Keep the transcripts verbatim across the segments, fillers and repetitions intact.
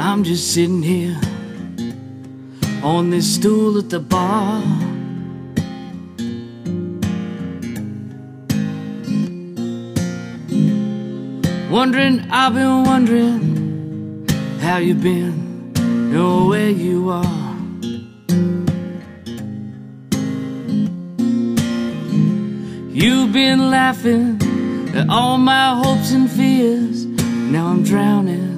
I'm just sitting here on this stool at the bar, wondering, I've been wondering how you been, know where you are. You've been laughing at all my hopes and fears. Now I'm drowning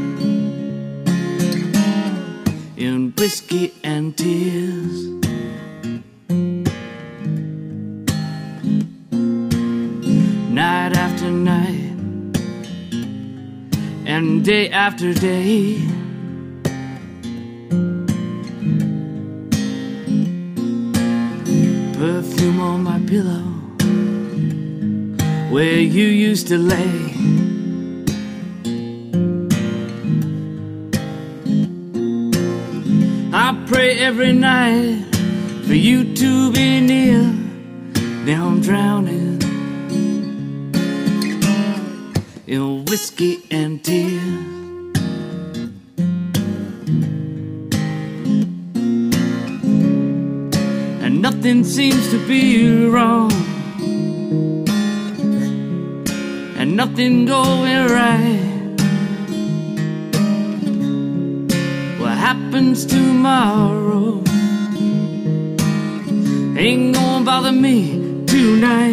in whiskey and tears. Night after night and day after day, perfume on my pillow where you used to lay. I pray every night for you to be near. Now I'm drowning in whiskey and tears. And nothing seems to be wrong, and nothing going right. What happens tomorrow ain't gonna bother me tonight.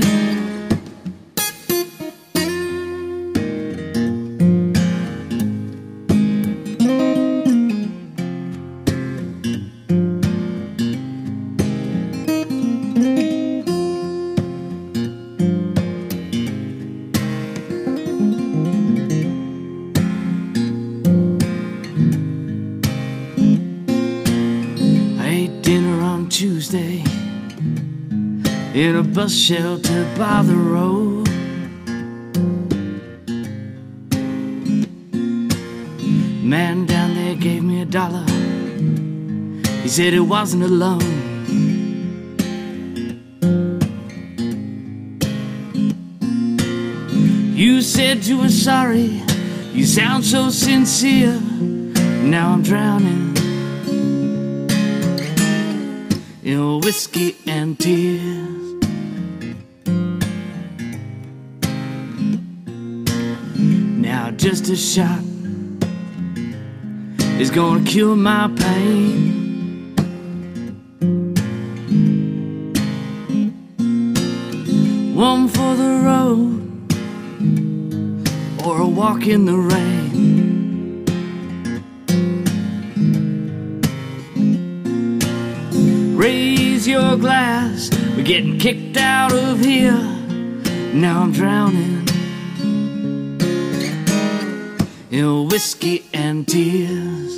Dinner on Tuesday in a bus shelter by the road. Man down there gave me a dollar. He said he wasn't alone. You said you were sorry. You sound so sincere. Now I'm drowning in whiskey and tears. Now just a shot is gonna cure my pain. One for the road or a walk in the rain. Raise your glass, we're getting kicked out of here. Now I'm drowning in whiskey and tears.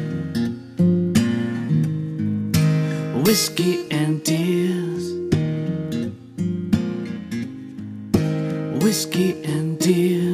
Whiskey and tears. Whiskey and tears.